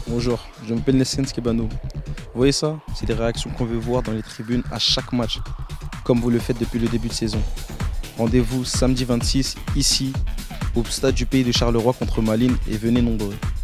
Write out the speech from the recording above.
Bonjour, je m'appelle Nessens Kebano. Vous voyez ça? C'est des réactions qu'on veut voir dans les tribunes à chaque match, comme vous le faites depuis le début de saison. Rendez-vous samedi 26, ici, au stade du Pays de Charleroi contre Malines et venez nombreux.